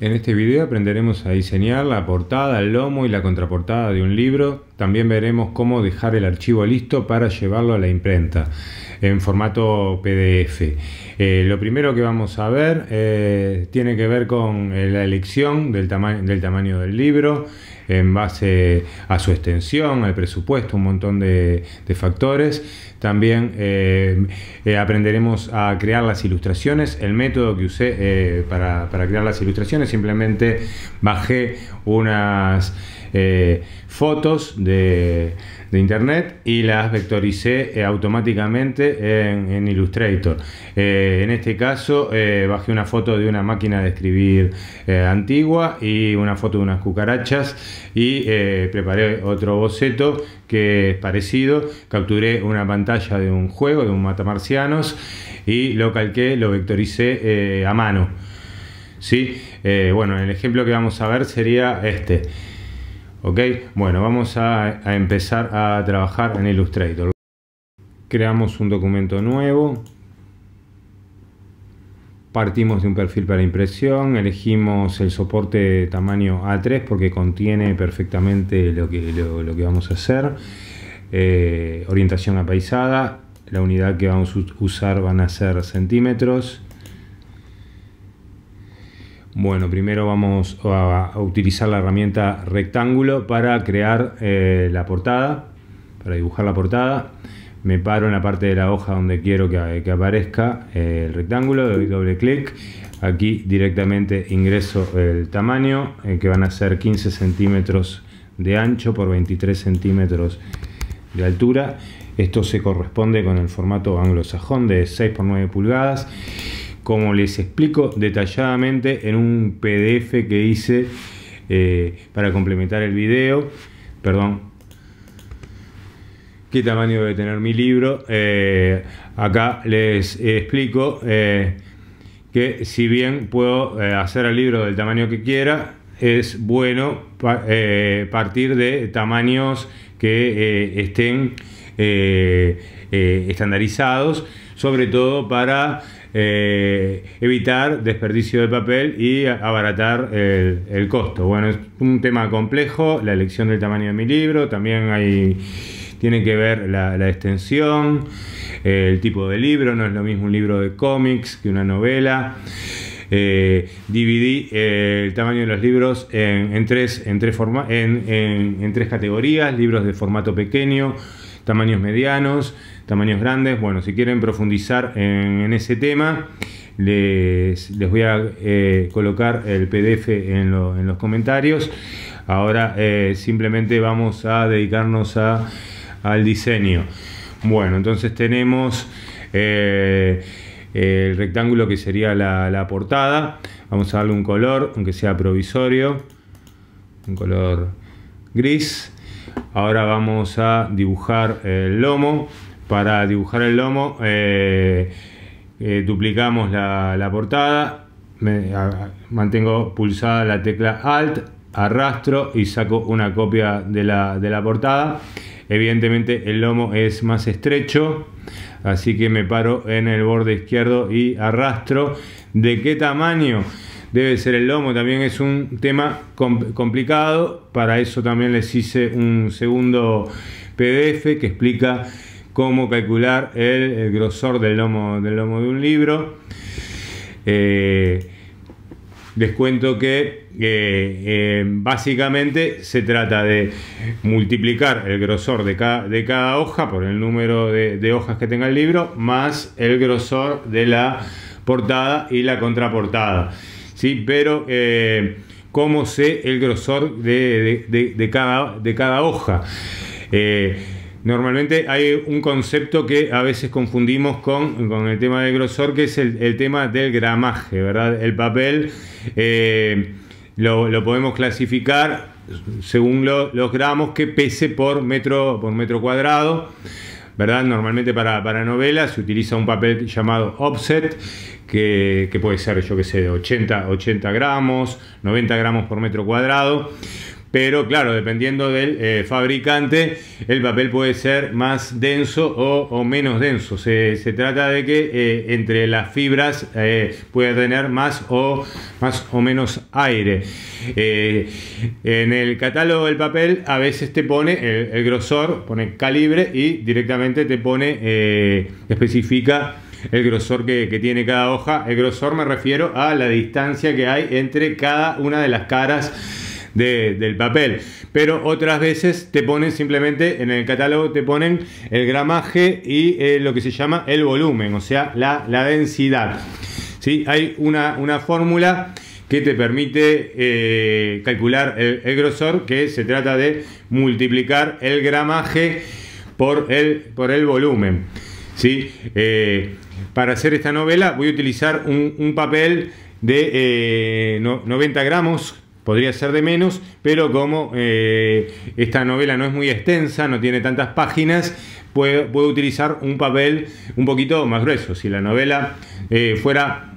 En este video aprenderemos a diseñar la portada, el lomo y la contraportada de un libro. También veremos cómo dejar el archivo listo para llevarlo a la imprenta en formato PDF. Lo primero que vamos a ver tiene que ver con la elección del tamaño del libro en base a su extensión, al presupuesto, un montón de factores. También aprenderemos a crear las ilustraciones. El método que usé para crear las ilustraciones, simplemente bajé unas fotos de internet y las vectoricé automáticamente en Illustrator. En este caso bajé una foto de una máquina de escribir antigua y una foto de unas cucarachas y preparé otro boceto que es parecido. Capturé una pantalla de un juego, de un matamarcianos, y lo calqué, lo vectoricé a mano. ¿Sí? Bueno, el ejemplo que vamos a ver sería este. Ok, bueno, vamos a empezar a trabajar en Illustrator. Creamos un documento nuevo. Partimos de un perfil para impresión, elegimos el soporte tamaño A3 porque contiene perfectamente lo que vamos a hacer. Orientación apaisada, la unidad que vamos a usar van a ser centímetros. Bueno, primero vamos a utilizar la herramienta rectángulo para crear la portada, para dibujar la portada. Me paro en la parte de la hoja donde quiero que aparezca el rectángulo, doy doble clic. Aquí directamente ingreso el tamaño, que van a ser 15 centímetros de ancho por 23 centímetros de altura. Esto se corresponde con el formato anglosajón de 6 por 9 pulgadas. Como les explico detalladamente en un PDF que hice para complementar el video. Perdón. ¿Qué tamaño debe tener mi libro? Acá les explico que si bien puedo hacer el libro del tamaño que quiera, es bueno partir de tamaños que estén estandarizados, sobre todo para evitar desperdicio de papel y abaratar el costo. Bueno, es un tema complejo la elección del tamaño de mi libro. También tiene que ver la extensión, el tipo de libro. No es lo mismo un libro de cómics que una novela. Dividí el tamaño de los libros en tres categorías: libros de formato pequeño, tamaños medianos, tamaños grandes. Bueno, si quieren profundizar en ese tema, les voy a colocar el PDF en los comentarios. Ahora simplemente vamos a dedicarnos al diseño. Bueno, entonces tenemos el rectángulo que sería la portada. Vamos a darle un color, aunque sea provisorio, un color gris. Ahora vamos a dibujar el lomo. Para dibujar el lomo duplicamos la portada, mantengo pulsada la tecla Alt, arrastro y saco una copia de la portada. Evidentemente el lomo es más estrecho, así que me paro en el borde izquierdo y arrastro. ¿De qué tamaño debe ser el lomo? También es un tema complicado. Para eso también les hice un segundo PDF que explica cómo calcular el grosor del lomo de un libro. Les cuento que básicamente se trata de multiplicar el grosor de cada hoja por el número de hojas que tenga el libro, más el grosor de la portada y la contraportada. ¿Sí? Pero ¿cómo sé el grosor de cada hoja? Normalmente hay un concepto que a veces confundimos con el tema del grosor, que es el tema del gramaje, ¿verdad? El papel lo podemos clasificar según los gramos que pese por metro cuadrado, ¿verdad? Normalmente para novelas se utiliza un papel llamado offset, que puede ser, yo que sé, de 80 gramos, 90 gramos por metro cuadrado. Pero claro, dependiendo del fabricante, el papel puede ser más denso o menos denso. Se trata de que entre las fibras puede tener más o menos aire. En el catálogo del papel a veces te pone el grosor, pone calibre y directamente te pone, especifica el grosor que tiene cada hoja. El grosor me refiero a la distancia que hay entre cada una de las caras del papel, pero otras veces te ponen simplemente, en el catálogo te ponen el gramaje y lo que se llama el volumen, o sea, la densidad. ¿Sí? Hay una fórmula que te permite calcular el grosor, que se trata de multiplicar el gramaje por el volumen. ¿Sí? Para hacer esta novela voy a utilizar un papel de 90 gramos. Podría ser de menos, pero como esta novela no es muy extensa, no tiene tantas páginas, puedo utilizar un papel un poquito más grueso. Si la novela fuera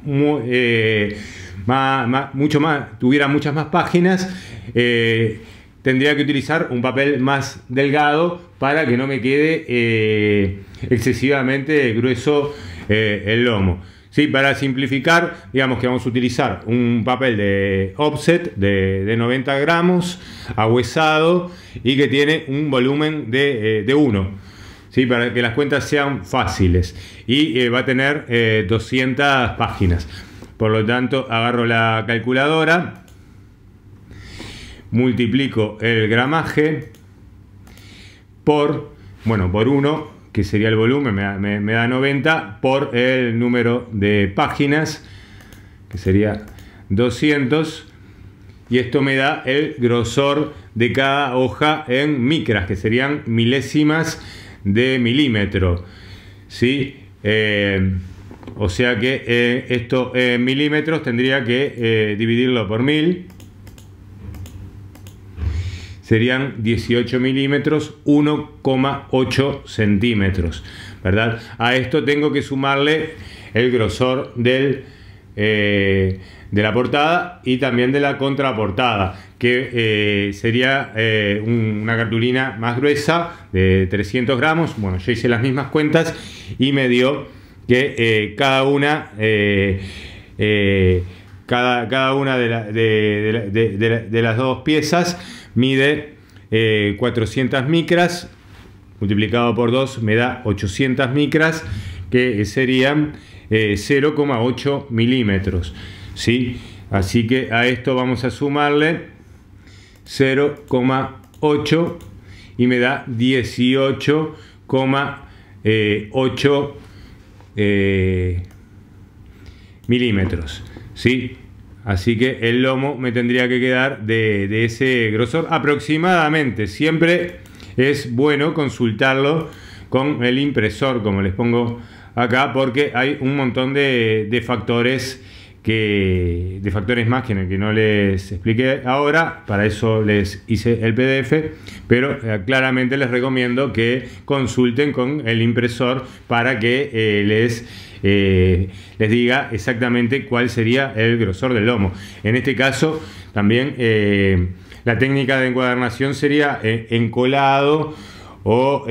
tuviera muchas más páginas, tendría que utilizar un papel más delgado para que no me quede excesivamente grueso el lomo. Sí, para simplificar, digamos que vamos a utilizar un papel de offset de 90 gramos, ahuesado y que tiene un volumen de 1. ¿Sí? Para que las cuentas sean fáciles. Y va a tener 200 páginas. Por lo tanto, agarro la calculadora, multiplico el gramaje por 1, que sería el volumen, me da 90, por el número de páginas, que sería 200, y esto me da el grosor de cada hoja en micras, que serían milésimas de milímetro. ¿Sí? O sea que esto en milímetros tendría que dividirlo por 1000. Serían 18 milímetros, 1,8 centímetros, ¿verdad? A esto tengo que sumarle el grosor de la portada y también de la contraportada, que sería una cartulina más gruesa de 300 gramos. Bueno, yo hice las mismas cuentas y me dio que cada una de las dos piezas mide 400 micras, multiplicado por 2 me da 800 micras, que serían 0,8 milímetros. ¿Sí? Así que a esto vamos a sumarle 0,8 y me da 18,8 milímetros. ¿Sí? Así que el lomo me tendría que quedar de ese grosor aproximadamente. Siempre es bueno consultarlo con el impresor, como les pongo acá, porque hay un montón de factores más que no les expliqué ahora. Para eso les hice el PDF, pero claramente les recomiendo que consulten con el impresor para que les diga exactamente cuál sería el grosor del lomo. En este caso también la técnica de encuadernación sería encolado o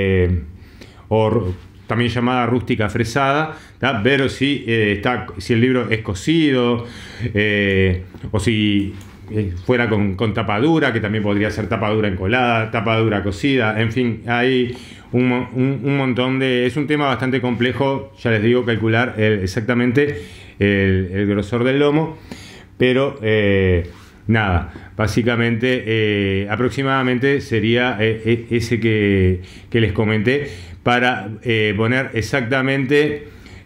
también llamada rústica fresada, ¿tá? Pero si el libro es cosido o si fuera con tapadura, que también podría ser tapadura encolada, tapadura cosida, en fin, hay un montón de... Es un tema bastante complejo, ya les digo, calcular exactamente el grosor del lomo, pero nada, básicamente aproximadamente sería ese que les comenté, para poner exactamente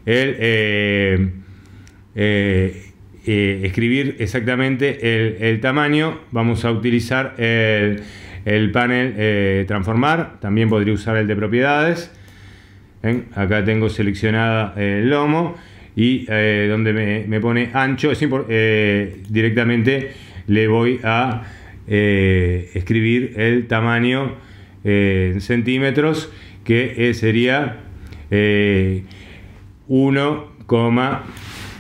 escribir exactamente el tamaño. Vamos a utilizar el panel transformar, también podría usar el de propiedades. Acá tengo seleccionada el lomo y donde me pone ancho, directamente le voy a escribir el tamaño en centímetros, que sería 1,5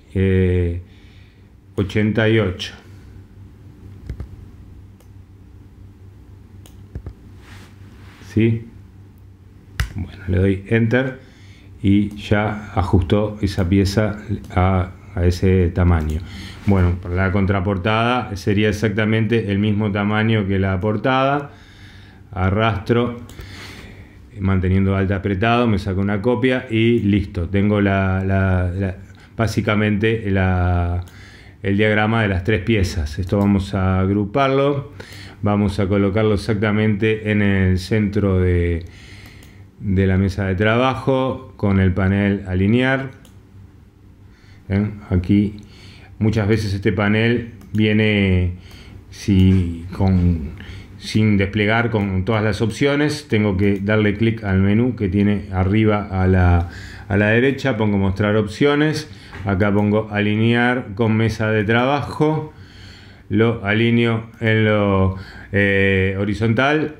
88. ¿Sí? Bueno, le doy Enter y ya ajustó esa pieza a ese tamaño. Bueno, para la contraportada sería exactamente el mismo tamaño que la portada. Arrastro, manteniendo alt apretado, me saco una copia y listo. Tengo básicamente el diagrama de las tres piezas. Esto vamos a agruparlo, vamos a colocarlo exactamente en el centro de la mesa de trabajo con el panel alinear. Aquí muchas veces este panel viene sin desplegar con todas las opciones. Tengo que darle clic al menú que tiene arriba a la derecha, pongo mostrar opciones, acá pongo alinear con mesa de trabajo, lo alineo en lo horizontal,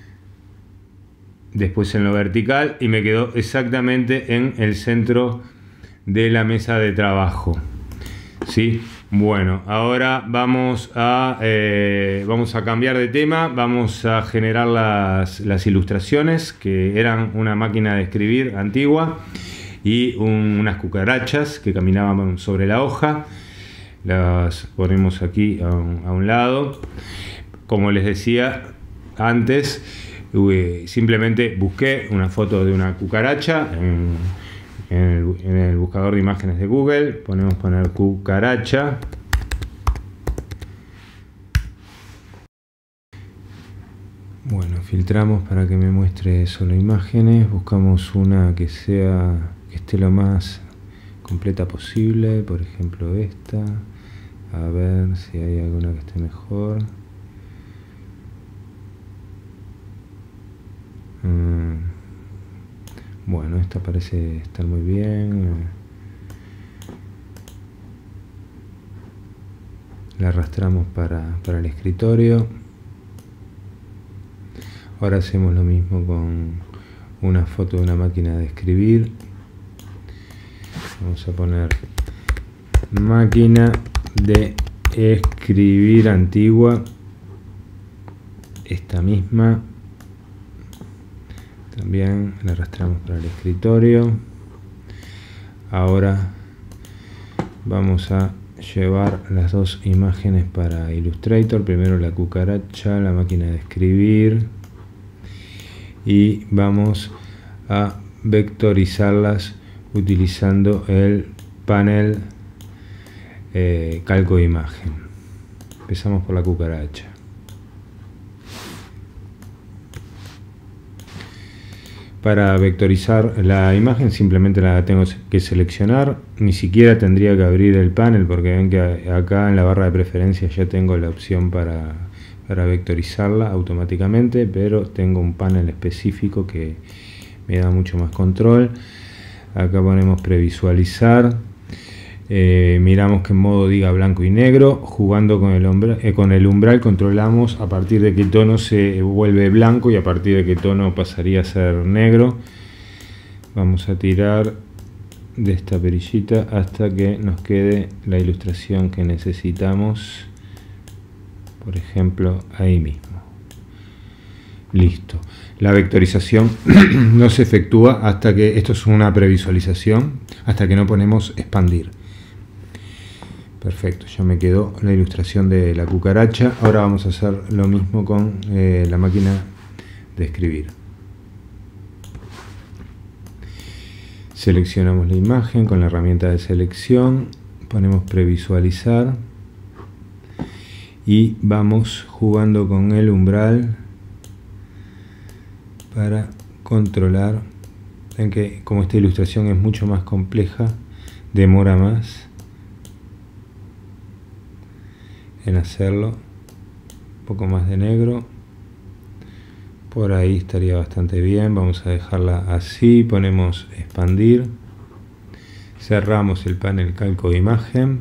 después en lo vertical y me quedó exactamente en el centro de la mesa de trabajo. ¿Sí? Bueno, ahora vamos a cambiar de tema, vamos a generar las ilustraciones, que eran una máquina de escribir antigua y unas cucarachas que caminaban sobre la hoja. Las ponemos aquí a un lado. Como les decía antes, simplemente busqué una foto de una cucaracha en el buscador de imágenes de Google, poner cucaracha. Bueno, filtramos para que me muestre solo imágenes, buscamos una que esté lo más completa posible, por ejemplo esta, a ver si hay alguna que esté mejor. Bueno, esta parece estar muy bien. La arrastramos para el escritorio. Ahora hacemos lo mismo con una foto de una máquina de escribir. Vamos a poner máquina de escribir antigua. Esta misma. También la arrastramos para el escritorio. Ahora vamos a llevar las dos imágenes para Illustrator. Primero la cucaracha, la máquina de escribir. Y vamos a vectorizarlas utilizando el panel calco de imagen. Empezamos por la cucaracha. Para vectorizar la imagen simplemente la tengo que seleccionar, ni siquiera tendría que abrir el panel porque ven que acá en la barra de preferencias ya tengo la opción para vectorizarla automáticamente, pero tengo un panel específico que me da mucho más control. Acá ponemos previsualizar, miramos que en modo diga blanco y negro, jugando con el umbral controlamos a partir de qué tono se vuelve blanco y a partir de qué tono pasaría a ser negro. Vamos a tirar de esta perillita hasta que nos quede la ilustración que necesitamos, por ejemplo ahí mismo. Listo. La vectorización no se efectúa hasta que, esto es una previsualización, hasta que no ponemos expandir. Perfecto, ya me quedó la ilustración de la cucaracha. Ahora vamos a hacer lo mismo con la máquina de escribir. Seleccionamos la imagen con la herramienta de selección, ponemos previsualizar y vamos jugando con el umbral para controlar. Ven que como esta ilustración es mucho más compleja, demora más en hacerlo. Un poco más de negro, por ahí estaría bastante bien. Vamos a dejarla así, ponemos expandir, cerramos el panel calco de imagen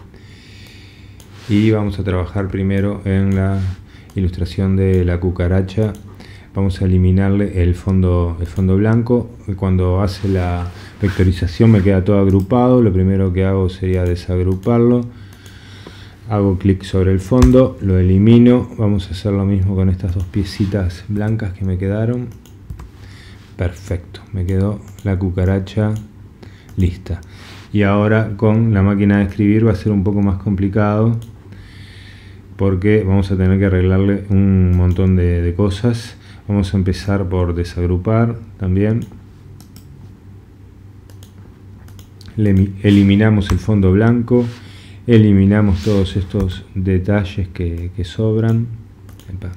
y vamos a trabajar primero en la ilustración de la cucaracha. Vamos a eliminarle el fondo blanco. Cuando hace la vectorización me queda todo agrupado. Lo primero que hago sería desagruparlo. Hago clic sobre el fondo, lo elimino. Vamos a hacer lo mismo con estas dos piecitas blancas que me quedaron. Perfecto, me quedó la cucaracha lista. Y ahora con la máquina de escribir va a ser un poco más complicado, porque vamos a tener que arreglarle un montón de cosas. Vamos a empezar por desagrupar también. Eliminamos el fondo blanco. Eliminamos todos estos detalles que sobran. Epa.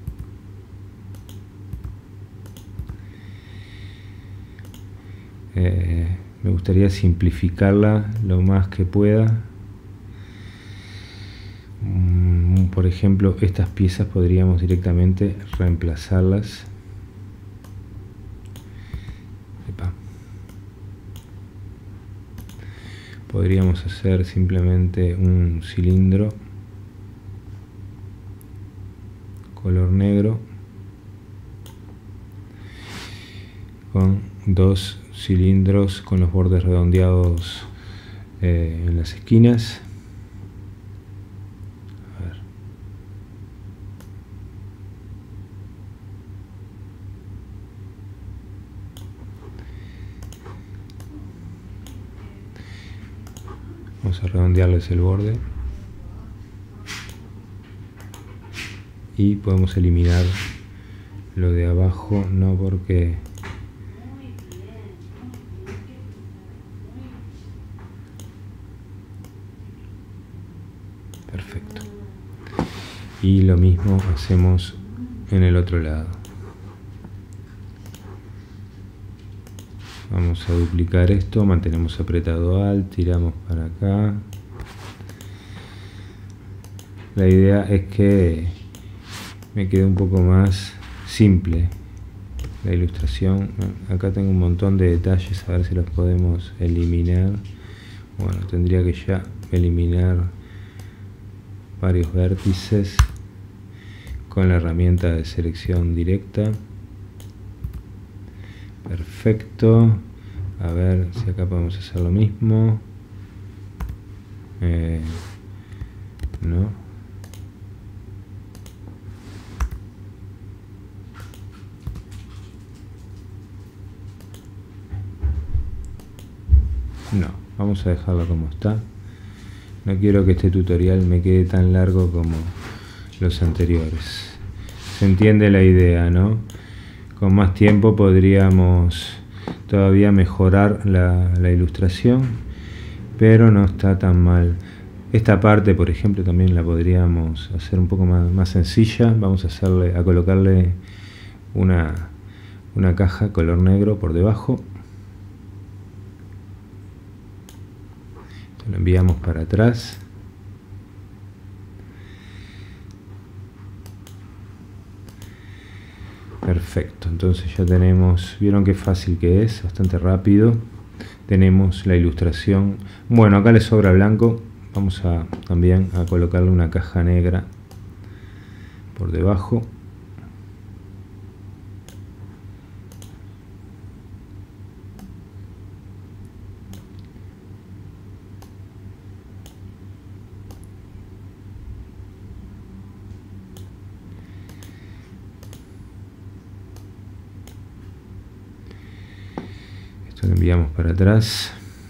Me gustaría simplificarla lo más que pueda. Por ejemplo, estas piezas podríamos directamente reemplazarlas. Epa. Podríamos hacer simplemente un cilindro color negro con dos cilindros con los bordes redondeados en las esquinas. A ver. Vamos a redondearles el borde y podemos eliminar lo de abajo, no porque perfecto. Y lo mismo hacemos en el otro lado. Vamos a duplicar esto, mantenemos apretado Alt, tiramos para acá. La idea es que me quede un poco más simple la ilustración. Acá tengo un montón de detalles, a ver si los podemos eliminar. Bueno, tendría que ya eliminar varios vértices con la herramienta de selección directa. Perfecto. A ver si acá podemos hacer lo mismo. No. No, vamos a dejarlo como está. No quiero que este tutorial me quede tan largo como los anteriores. Se entiende la idea, ¿no? Con más tiempo podríamos todavía mejorar la ilustración, pero no está tan mal. Esta parte, por ejemplo, también la podríamos hacer un poco más sencilla. Vamos a colocarle una caja color negro por debajo. Lo enviamos para atrás. Perfecto, entonces ya tenemos, vieron qué fácil que es, bastante rápido. Tenemos la ilustración. Bueno, acá le sobra blanco. Vamos también a colocarle una caja negra por debajo. Lo enviamos para atrás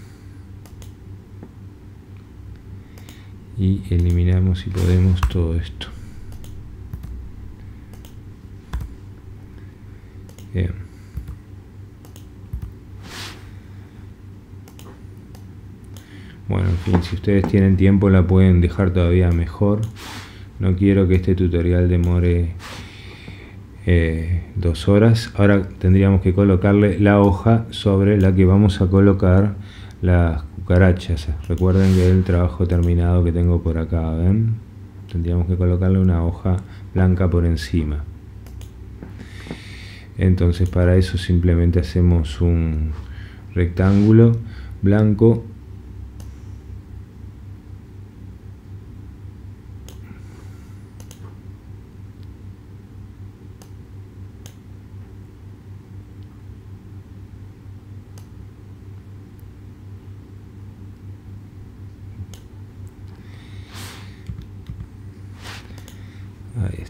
y eliminamos, si podemos, todo esto. Bien. Bueno, en fin, si ustedes tienen tiempo la pueden dejar todavía mejor. No quiero que este tutorial demore 2 horas. Ahora tendríamos que colocarle la hoja sobre la que vamos a colocar las cucarachas. Recuerden que el trabajo terminado que tengo por acá, ¿ven? Tendríamos que colocarle una hoja blanca por encima. Entonces para eso simplemente hacemos un rectángulo blanco .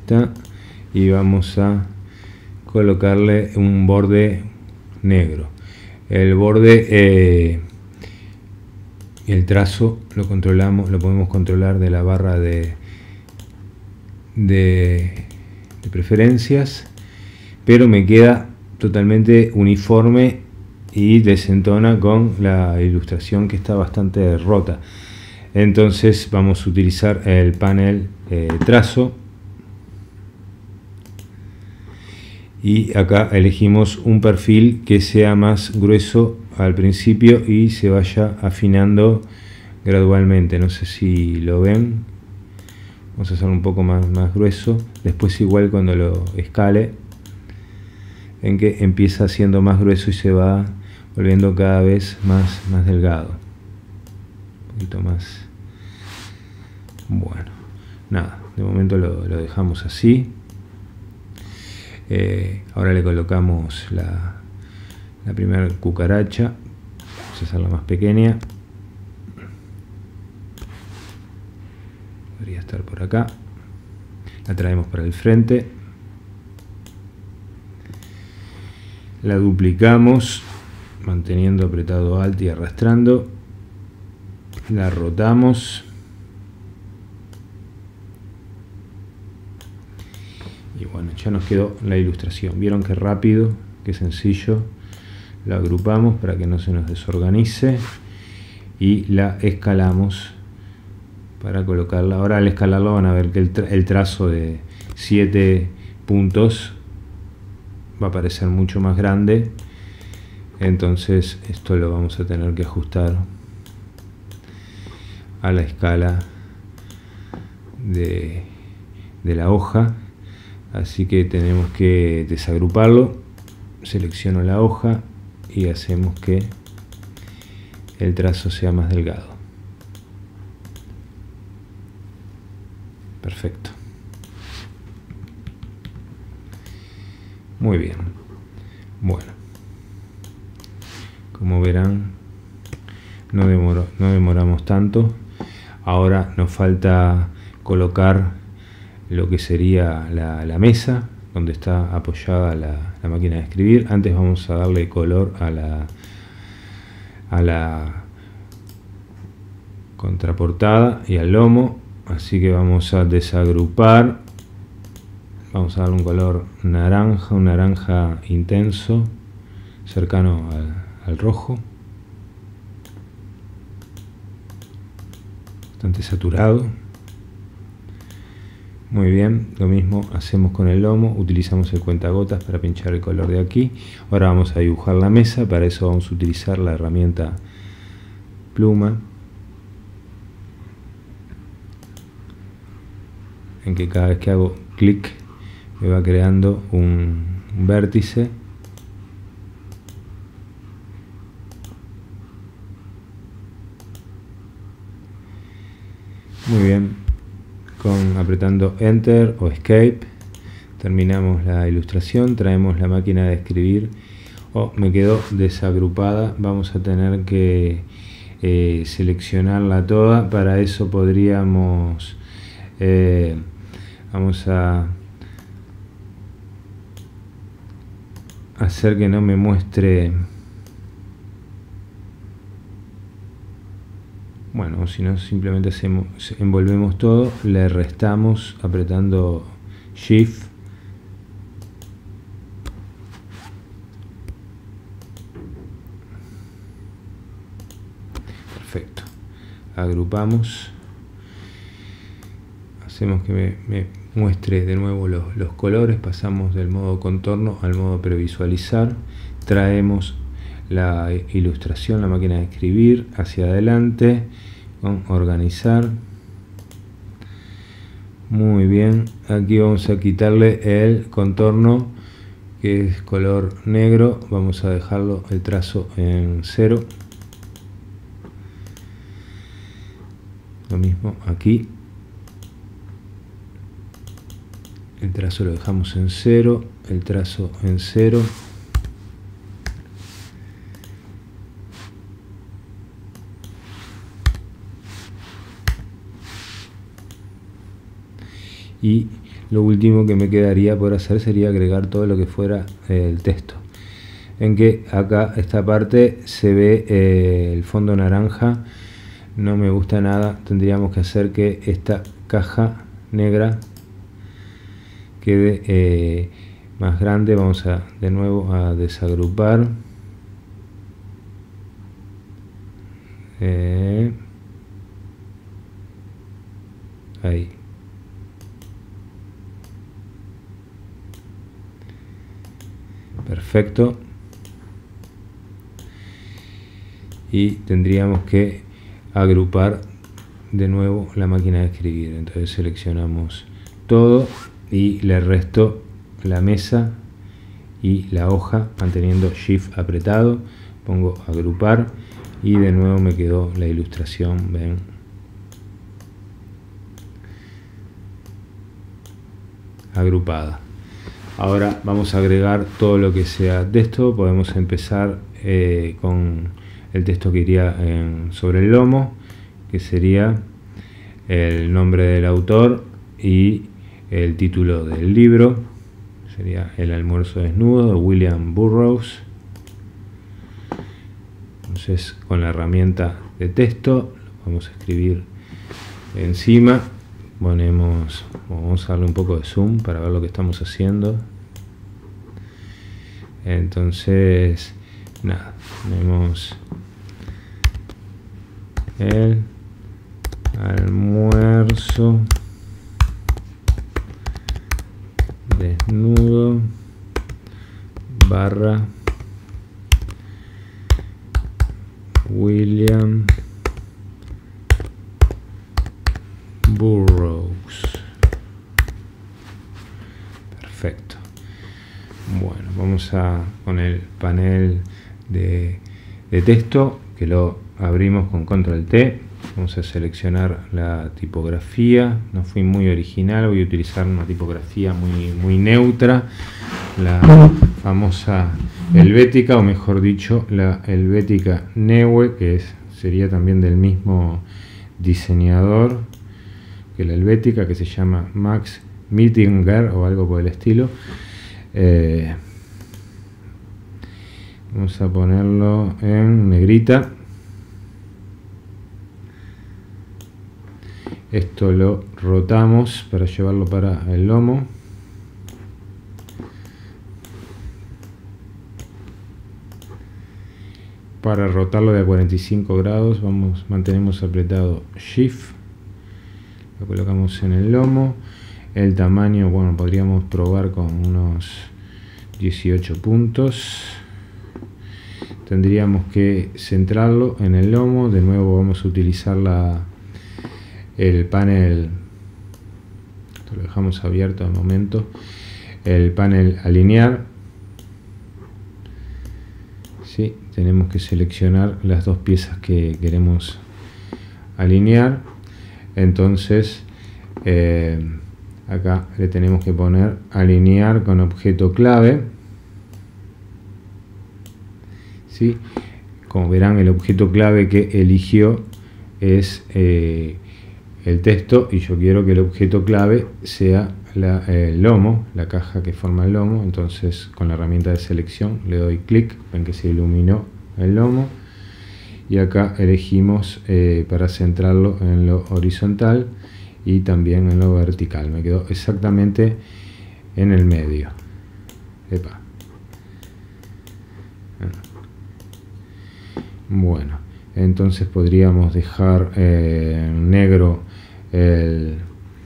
está, y vamos a colocarle un borde negro. El borde y el trazo lo controlamos, lo podemos controlar de la barra de preferencias, pero me queda totalmente uniforme y desentona con la ilustración, que está bastante rota. Entonces vamos a utilizar el panel trazo, y acá elegimos un perfil que sea más grueso al principio y se vaya afinando gradualmente. No sé si lo ven, vamos a hacerlo un poco más grueso. Después, igual, cuando lo escale, en que empieza siendo más grueso y se va volviendo cada vez más delgado, un poquito más. Bueno, nada, de momento lo dejamos así. Ahora le colocamos la primera cucaracha. Vamos a hacerla más pequeña, podría estar por acá. La traemos para el frente, la duplicamos manteniendo apretado Alt y arrastrando, la rotamos y bueno, ya nos quedó la ilustración. Vieron qué rápido, qué sencillo. La agrupamos para que no se nos desorganice y la escalamos para colocarla. Ahora, al escalarlo, van a ver que el trazo de 7 puntos va a parecer mucho más grande. Entonces esto lo vamos a tener que ajustar a la escala de la hoja. Así que tenemos que desagruparlo. Selecciono la hoja y hacemos que el trazo sea más delgado. Perfecto. Muy bien. Bueno, como verán, no demoramos tanto. Ahora nos falta colocar lo que sería la mesa donde está apoyada la máquina de escribir. Antes vamos a darle color a la contraportada y al lomo, así que vamos a desagrupar. Vamos a darle un color naranja, un naranja intenso, cercano al rojo, bastante saturado. Muy bien, lo mismo hacemos con el lomo. Utilizamos el cuentagotas para pinchar el color de aquí. Ahora vamos a dibujar la mesa. Para eso vamos a utilizar la herramienta pluma, en que cada vez que hago clic me va creando un vértice. Muy bien, apretando Enter o Escape terminamos la ilustración. Traemos la máquina de escribir. Me quedó desagrupada, vamos a tener que seleccionarla toda. Para eso podríamos vamos a hacer que no me muestre, bueno, o si no, simplemente envolvemos todo, le restamos apretando Shift, perfecto. Agrupamos, hacemos que me muestre de nuevo los colores. Pasamos del modo contorno al modo previsualizar. Traemos la ilustración, la máquina de escribir, hacia adelante con organizar. Muy bien, aquí vamos a quitarle el contorno, que es color negro. Vamos a dejarlo el trazo en 0. Lo mismo aquí, el trazo lo dejamos en 0, el trazo en 0. Y lo último que me quedaría por hacer sería agregar todo lo que fuera el texto, en que acá esta parte se ve el fondo naranja, no me gusta nada. Tendríamos que hacer que esta caja negra quede más grande. Vamos a de nuevo a desagrupar. Ahí. Perfecto. Y tendríamos que agrupar de nuevo la máquina de escribir. Entonces seleccionamos todo y le resto la mesa y la hoja manteniendo Shift apretado. Pongo agrupar y de nuevo me quedó la ilustración, ven, agrupada. Ahora vamos a agregar todo lo que sea texto. Podemos empezar con el texto que iría sobre el lomo, que sería el nombre del autor y el título del libro. Sería El almuerzo desnudo de William Burroughs. Entonces, con la herramienta de texto lo vamos a escribir encima. Vamos a darle un poco de zoom para ver lo que estamos haciendo. Entonces, nada, tenemos el almuerzo desnudo barra William Burroughs. Perfecto. Bueno, vamos con el panel de texto, que lo abrimos con control T. Vamos a seleccionar la tipografía. No fui muy original, voy a utilizar una tipografía muy neutra, la famosa helvética, o mejor dicho, la helvética Neue, que sería también del mismo diseñador que la helvética, que se llama Max Mittinger o algo por el estilo. Vamos a ponerlo en negrita. Esto lo rotamos para llevarlo para el lomo. Para rotarlo de a 45 grados mantenemos apretado Shift, lo colocamos en el lomo. El tamaño, bueno, podríamos probar con unos 18 puntos. Tendríamos que centrarlo en el lomo. De nuevo vamos a utilizar el panel, esto lo dejamos abierto de momento, el panel alinear. Sí, tenemos que seleccionar las dos piezas que queremos alinear. Entonces acá le tenemos que poner alinear con objeto clave. ¿Sí? Como verán, el objeto clave que eligió es el texto, y yo quiero que el objeto clave sea el lomo, la caja que forma el lomo. Entonces, con la herramienta de selección le doy clic, ven que se iluminó el lomo, y acá elegimos para centrarlo en lo horizontal y también en lo vertical. Me quedó exactamente en el medio. Epa. Bueno, entonces podríamos dejar negro el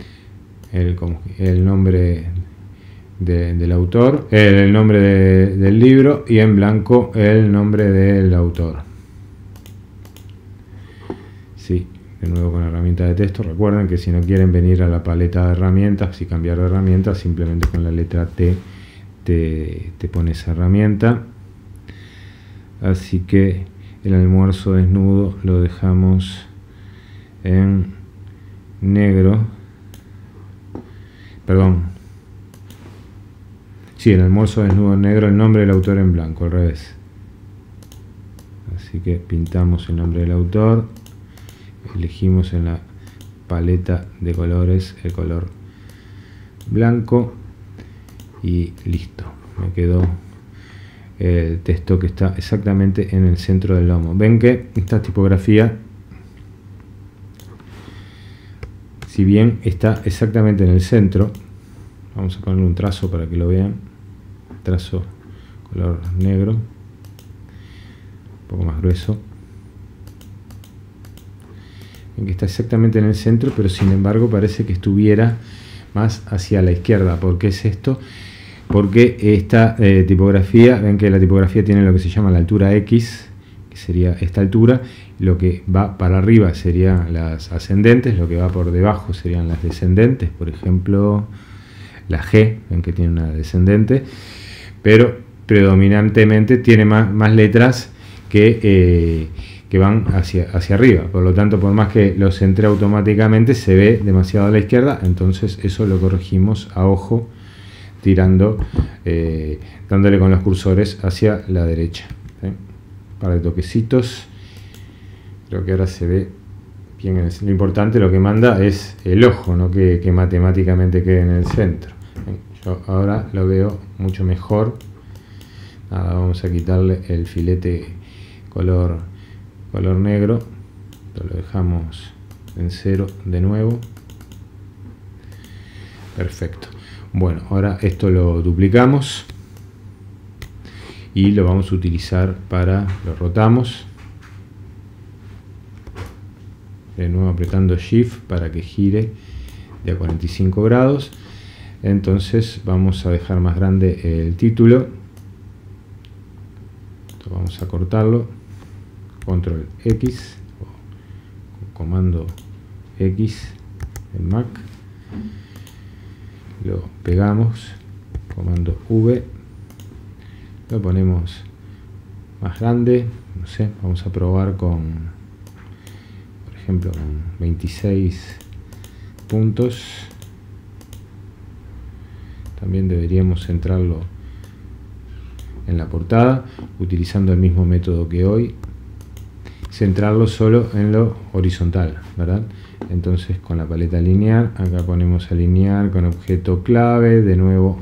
nombre del autor, el nombre del libro, y en blanco el nombre del autor. Sí, de nuevo con la herramienta de texto. Recuerden que si no quieren venir a la paleta de herramientas y cambiar de herramienta, simplemente con la letra T te pone esa herramienta. Así que el almuerzo desnudo lo dejamos en negro, perdón, sí, el almuerzo desnudo en negro, el nombre del autor en blanco, al revés. Así que pintamos el nombre del autor, elegimos en la paleta de colores el color blanco y listo, me quedó el texto que está exactamente en el centro del lomo. Ven que esta tipografía, si bien está exactamente en el centro, vamos a ponerle un trazo para que lo vean, trazo color negro, un poco más grueso. Ven que está exactamente en el centro, pero sin embargo parece que estuviera más hacia la izquierda. ¿Por qué es esto? Porque esta tipografía, ven que la tipografía tiene lo que se llama la altura X, que sería esta altura, lo que va para arriba serían las ascendentes, lo que va por debajo serían las descendentes, por ejemplo la G, ven que tiene una descendente, pero predominantemente tiene más letras que van hacia arriba, por lo tanto, por más que los centré automáticamente, se ve demasiado a la izquierda, entonces eso lo corregimos a ojo, tirando, dándole con los cursores hacia la derecha. Un par de toquecitos, creo que ahora se ve bien. Lo importante, lo que manda es el ojo, no que matemáticamente quede en el centro. Yo ahora lo veo mucho mejor. Nada, vamos a quitarle el filete color negro, lo dejamos en 0 de nuevo. Perfecto. Bueno, ahora esto lo duplicamos y lo vamos a utilizar para, lo rotamos de nuevo apretando Shift para que gire de a 45 grados. Entonces vamos a dejar más grande el título, esto vamos a cortarlo, control X o comando X en Mac, lo pegamos, comando V, lo ponemos más grande, no sé, vamos a probar con, por ejemplo, con 26 puntos. También deberíamos centrarlo en la portada, utilizando el mismo método que hoy, centrarlo solo en lo horizontal, ¿verdad? Entonces con la paleta lineal, acá ponemos alinear con objeto clave, de nuevo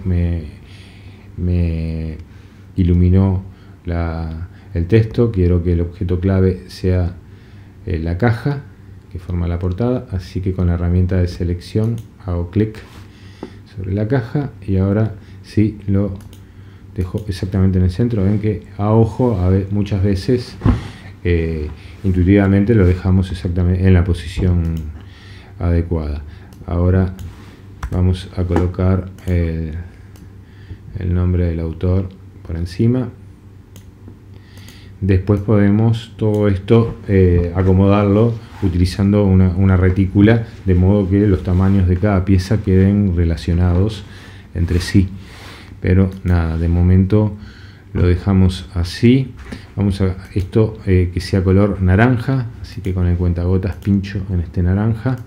me iluminó el texto, quiero que el objeto clave sea la caja que forma la portada, así que con la herramienta de selección hago clic sobre la caja y ahora sí lo dejo exactamente en el centro. Ven que a ojo muchas veces intuitivamente lo dejamos exactamente en la posición adecuada. Ahora vamos a colocar el nombre del autor por encima. Después podemos todo esto acomodarlo utilizando una retícula, de modo que los tamaños de cada pieza queden relacionados entre sí. Pero nada, de momento lo dejamos así. Vamos a esto que sea color naranja, así que con el cuentagotas pincho en este naranja.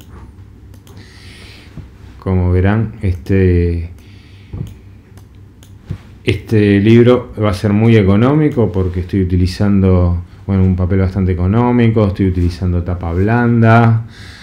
Como verán, este libro va a ser muy económico porque estoy utilizando, bueno, un papel bastante económico, estoy utilizando tapa blanda,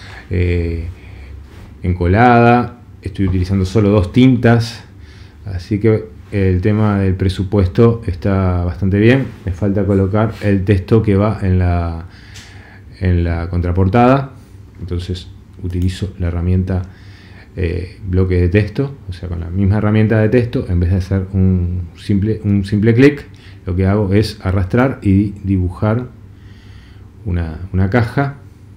encolada, estoy utilizando solo 2 tintas, así que el tema del presupuesto está bastante bien. Me falta colocar el texto que va en la contraportada, entonces utilizo la herramienta bloque de texto, o sea, con la misma herramienta de texto, en vez de hacer un simple clic, lo que hago es arrastrar y dibujar una caja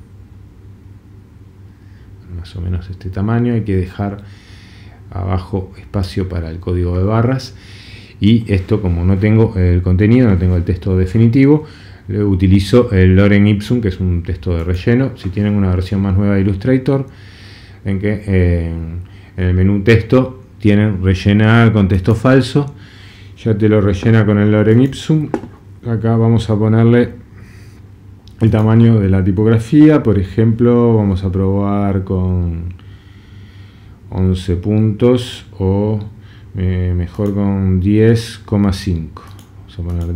más o menos este tamaño. Hay que dejar abajo espacio para el código de barras, y esto, como no tengo el contenido, no tengo el texto definitivo, utilizo el Lorem Ipsum, que es un texto de relleno. Si tienen una versión más nueva de Illustrator, ven que en el menú texto tienen rellenar con texto falso, ya te lo rellena con el Lorem Ipsum. Acá vamos a ponerle el tamaño de la tipografía, por ejemplo, vamos a probar con 11 puntos o mejor con 10,5. Vamos a poner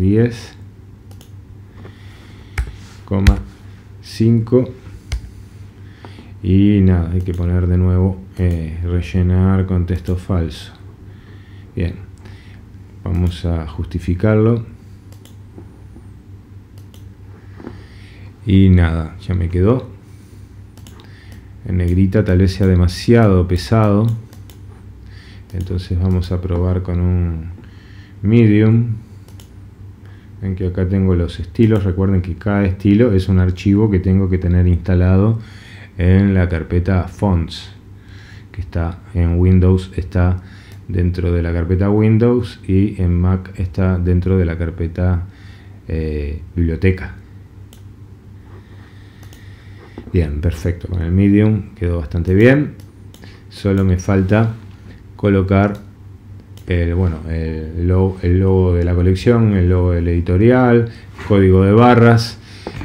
10,5 y nada, hay que poner de nuevo rellenar con texto falso. Bien, vamos a justificarlo y nada, ya me quedó en negrita. Tal vez sea demasiado pesado, entonces vamos a probar con un medium. Ven que acá tengo los estilos. Recuerden que cada estilo es un archivo que tengo que tener instalado en la carpeta Fonts, que está en Windows, está dentro de la carpeta Windows, y en Mac está dentro de la carpeta Biblioteca. Bien, perfecto. Con el medium quedó bastante bien. Solo me falta colocar el logo de la colección, el logo del editorial, código de barras,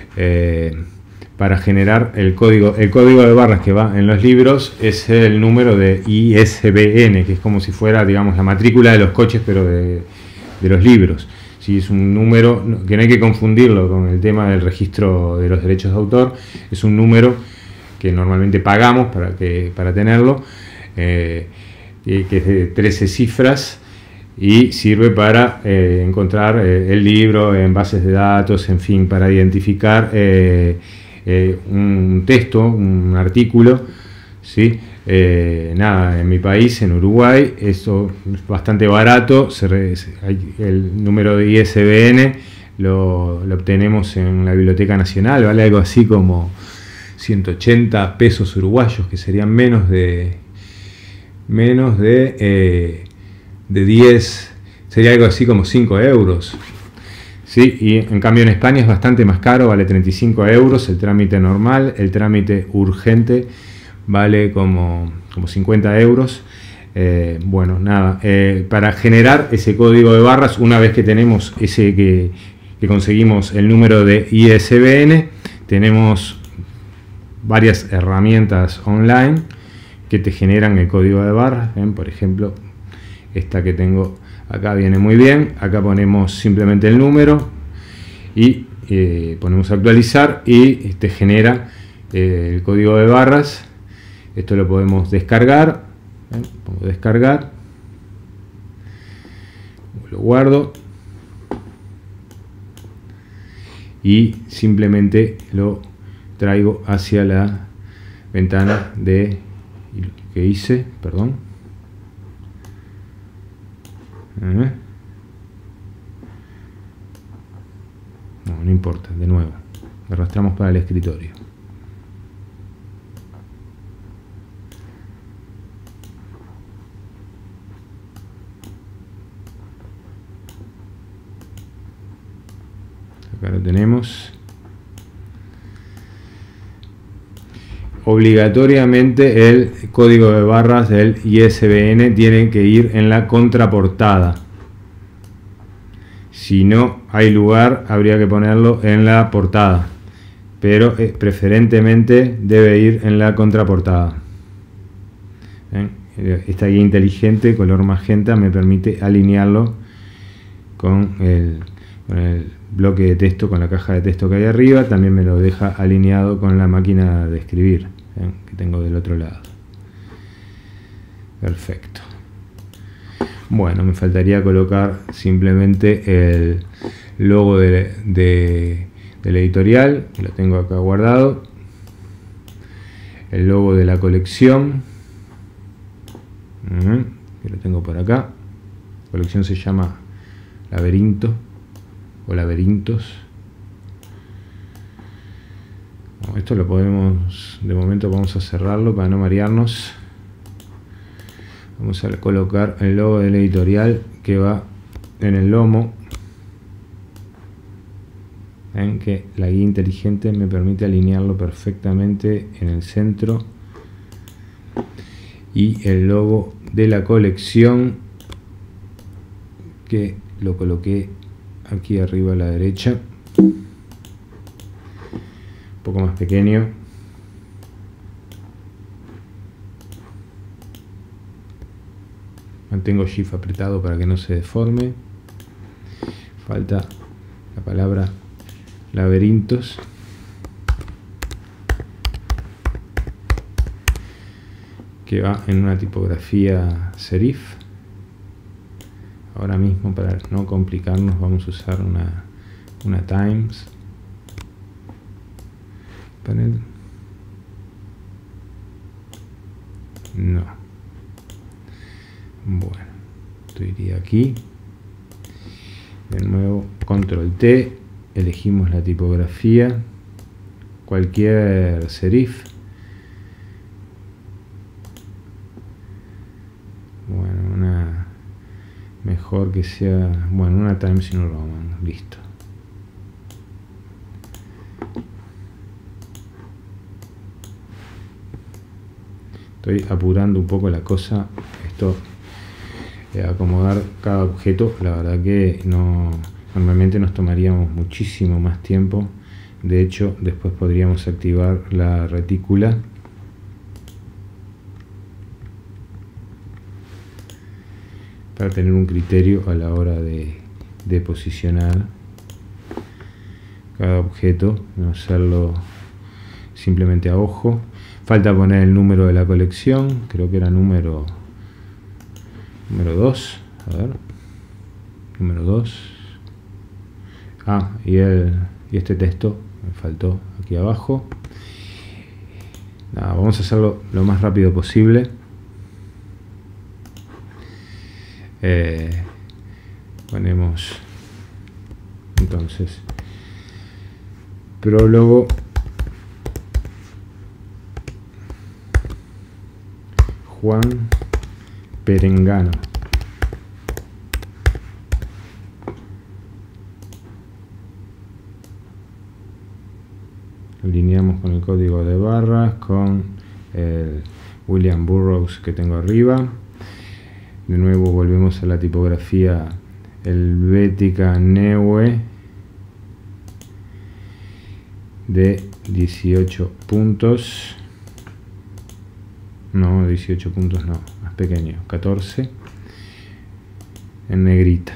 para generar el código de barras que va en los libros. Es el número de ISBN, que es como si fuera, digamos, la matrícula de los coches, pero de los libros. Sí, es un número que no hay que confundirlo con el tema del registro de los derechos de autor. Es un número que normalmente pagamos para tenerlo, que es de 13 cifras y sirve para encontrar el libro en bases de datos, en fin, para identificar un texto, un artículo, ¿sí? Nada, en mi país, en Uruguay, eso es bastante barato. El número de ISBN lo obtenemos en la Biblioteca Nacional, vale algo así como 180 pesos uruguayos, que serían menos de 10, sería algo así como 5 euros. ¿Sí? Y en cambio en España es bastante más caro, vale 35 euros el trámite normal. El trámite urgente vale como 50 euros. Bueno, nada, para generar ese código de barras, una vez que tenemos que conseguimos el número de ISBN, tenemos varias herramientas online que te generan el código de barras. ¿Ven? Por ejemplo, esta que tengo acá viene muy bien. Acá ponemos simplemente el número y ponemos actualizar y te genera el código de barras. Esto lo podemos descargar. ¿Ven? Pongo descargar, lo guardo y simplemente lo traigo hacia la ventana que hice, perdón. No importa, de nuevo arrastramos para el escritorio. Acá lo tenemos. Obligatoriamente el código de barras del ISBN tiene que ir en la contraportada. Si no hay lugar, habría que ponerlo en la portada, pero preferentemente debe ir en la contraportada. Esta guía inteligente color magenta me permite alinearlo con el bloque de texto, con la caja de texto que hay arriba. También me lo deja alineado con la máquina de escribir que tengo del otro lado. Perfecto. Bueno, me faltaría colocar simplemente el logo del editorial, que lo tengo acá guardado. El logo de la colección, que lo tengo por acá. La colección se llama Laberinto o Laberintos. Esto lo podemos, de momento vamos a cerrarlo para no marearnos. Vamos a colocar el logo del editorial que va en el lomo. Ven que la guía inteligente me permite alinearlo perfectamente en el centro. Y el logo de la colección, que lo coloqué aquí arriba a la derecha, un poco más pequeño. Mantengo Shift apretado para que no se deforme. Falta la palabra laberintos. que va en una tipografía serif. Ahora mismo, para no complicarnos, vamos a usar una Times. Panel. No. Bueno, esto iría aquí. De nuevo, control T, elegimos la tipografía, cualquier serif. Bueno, una mejor que sea, bueno, una Times New Roman, listo. Estoy apurando un poco la cosa, esto acomodar cada objeto, la verdad que no, normalmente nos tomaríamos muchísimo más tiempo. De hecho, después podríamos activar la retícula para tener un criterio a la hora de posicionar cada objeto, no hacerlo simplemente a ojo. Falta poner el número de la colección, creo que era número 2, a ver, número 2. Y este texto me faltó aquí abajo. Nada, vamos a hacerlo lo más rápido posible. Ponemos entonces prólogo Juan Perengano. Alineamos con el código de barras, con el William Burroughs que tengo arriba. De nuevo volvemos a la tipografía Helvética Neue de 18 puntos. No, 18 puntos no, más pequeño, 14 en negrita.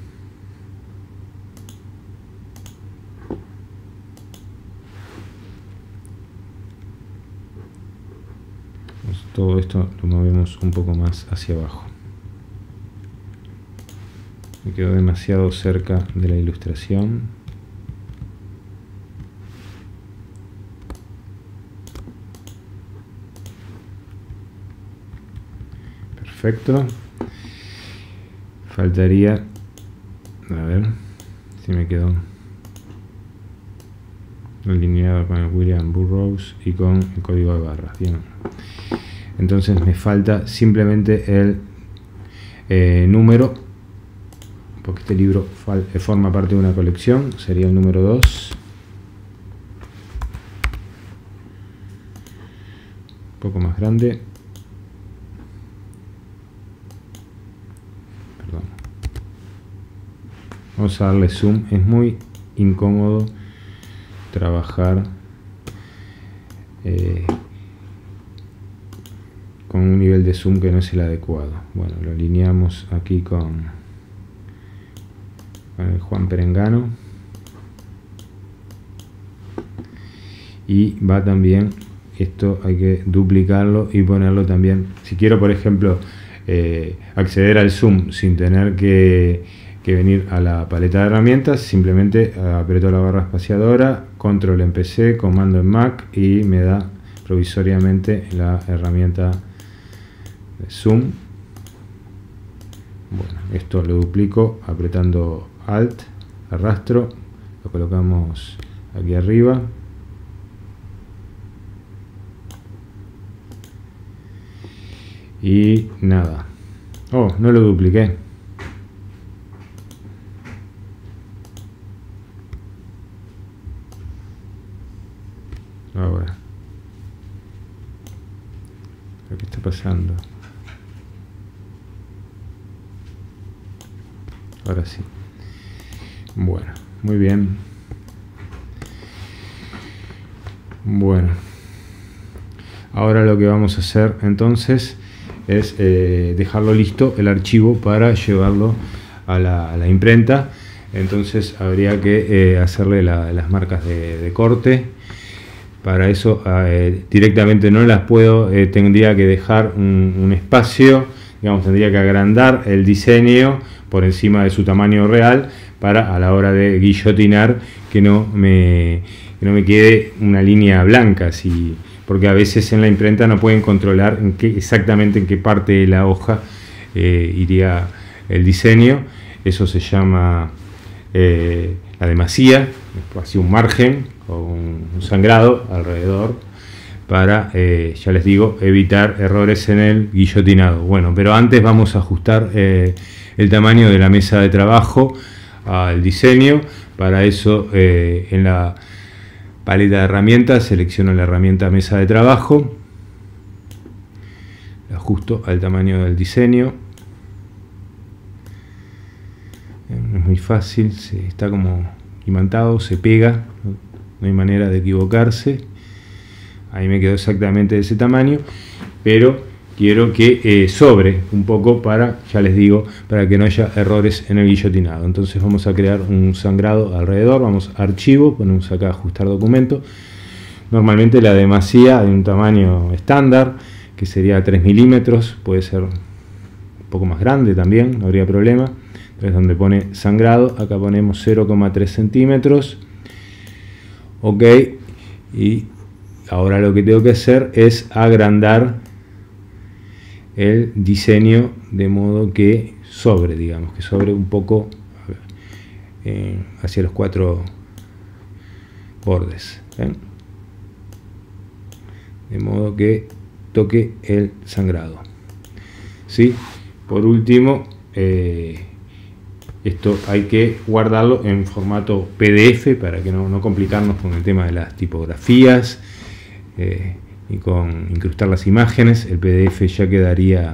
Todo esto lo movemos un poco más hacia abajo. Me quedo demasiado cerca de la ilustración. Perfecto. Faltaría, a ver si me quedó alineado con el William Burroughs y con el código de barras. Bien. Entonces me falta simplemente el número, porque este libro forma parte de una colección, sería el número 2. Un poco más grande. Perdón. Vamos a darle zoom. Es muy incómodo trabajar con un nivel de zoom que no es el adecuado. Bueno, lo alineamos aquí con el Juan Perengano, y va también, esto hay que duplicarlo y ponerlo también. Si quiero, por ejemplo, acceder al zoom sin tener que venir a la paleta de herramientas, simplemente aprieto la barra espaciadora, control en PC, comando en Mac, y me da provisoriamente la herramienta de zoom. Bueno, esto lo duplico apretando Alt, arrastro, lo colocamos aquí arriba. Y nada. Oh, no lo dupliqué. Ahora, ¿qué está pasando? Ahora sí. Bueno, muy bien. Bueno, ahora lo que vamos a hacer entonces es dejarlo listo el archivo para llevarlo a la imprenta. Entonces habría que hacerle las marcas de corte. Para eso directamente no las puedo, tendría que dejar un espacio, digamos, tendría que agrandar el diseño por encima de su tamaño real para a la hora de guillotinar que no me quede una línea blanca, porque a veces en la imprenta no pueden controlar exactamente en qué parte de la hoja iría el diseño. Eso se llama la demasía, así un margen o un sangrado alrededor para, ya les digo, evitar errores en el guillotinado. Bueno, pero antes vamos a ajustar el tamaño de la mesa de trabajo al diseño. Para eso en la paleta de herramientas selecciono la herramienta mesa de trabajo, la ajusto al tamaño del diseño. Es muy fácil, está como imantado, se pega, no hay manera de equivocarse. Ahí me quedó exactamente de ese tamaño, pero quiero que sobre un poco para, ya les digo, para que no haya errores en el guillotinado. Entonces vamos a crear un sangrado alrededor, vamos a archivo, ponemos acá ajustar documento. Normalmente la demasía de un tamaño estándar, que sería 3 milímetros, puede ser un poco más grande también, no habría problema. Entonces donde pone sangrado, acá ponemos 0,3 centímetros. Ok, y ahora lo que tengo que hacer es agrandar el diseño de modo que sobre, digamos, que sobre un poco hacia los 4 bordes, ¿ven? De modo que toque el sangrado. ¿Sí? Por último, esto hay que guardarlo en formato PDF para que no complicarnos con el tema de las tipografías y con incrustar las imágenes. El PDF ya quedaría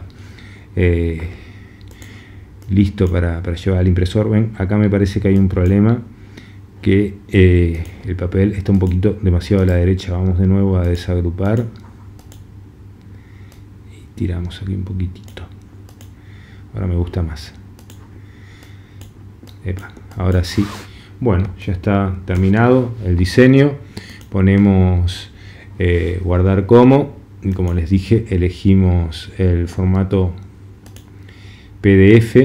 listo para llevar al impresor. Ven, acá me parece que hay un problema, que el papel está un poquito demasiado a la derecha. Vamos de nuevo a desagrupar y tiramos aquí un poquitito. Ahora me gusta más. Epa, ahora sí. Bueno, ya está terminado el diseño. Ponemos guardar como, y como les dije, elegimos el formato PDF.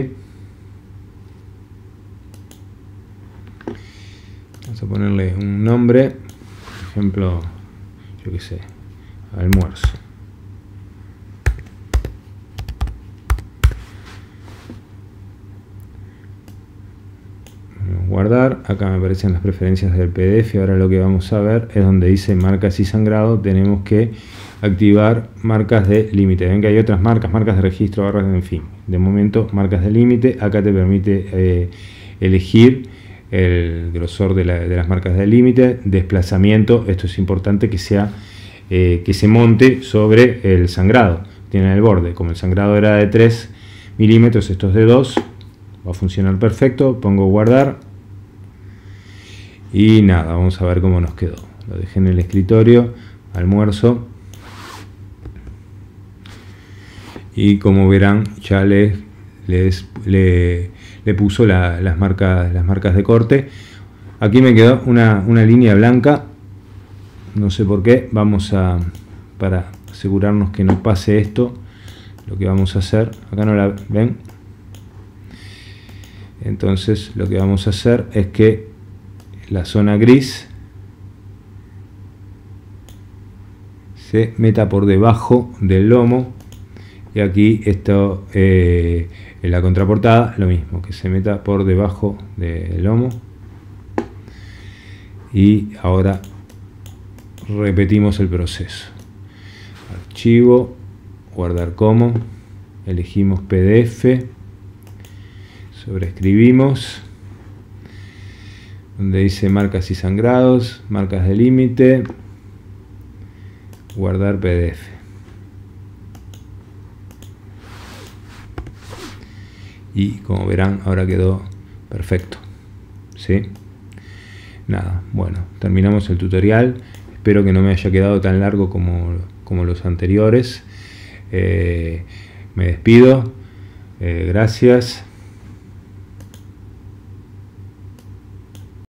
Vamos a ponerle un nombre, por ejemplo, yo qué sé, almuerzo. Guardar, acá me aparecen las preferencias del PDF. Ahora lo que vamos a ver es donde dice marcas y sangrado. Tenemos que activar marcas de límite. Ven que hay otras marcas de registro, barras, en fin. De momento, marcas de límite. Acá te permite elegir el grosor de las marcas de límite. Desplazamiento, esto es importante que sea que se monte sobre el sangrado. Tiene el borde, como el sangrado era de 3 milímetros, esto es de 2. Va a funcionar perfecto. Pongo guardar. Y nada, vamos a ver cómo nos quedó. Lo dejé en el escritorio, almuerzo. Y como verán, ya le puso las marcas de corte. Aquí me quedó una línea blanca. No sé por qué. Para asegurarnos que no pase esto, lo que vamos a hacer, acá no la ven. Entonces lo que vamos a hacer es que la zona gris se meta por debajo del lomo, y aquí esto en la contraportada lo mismo, que se meta por debajo del lomo. Y ahora repetimos el proceso. Archivo, guardar como, elegimos PDF, sobreescribimos donde dice marcas y sangrados, marcas de límite, guardar PDF. Y como verán, ahora quedó perfecto. ¿Sí? Nada, bueno, terminamos el tutorial. Espero que no me haya quedado tan largo como los anteriores. Me despido. Gracias.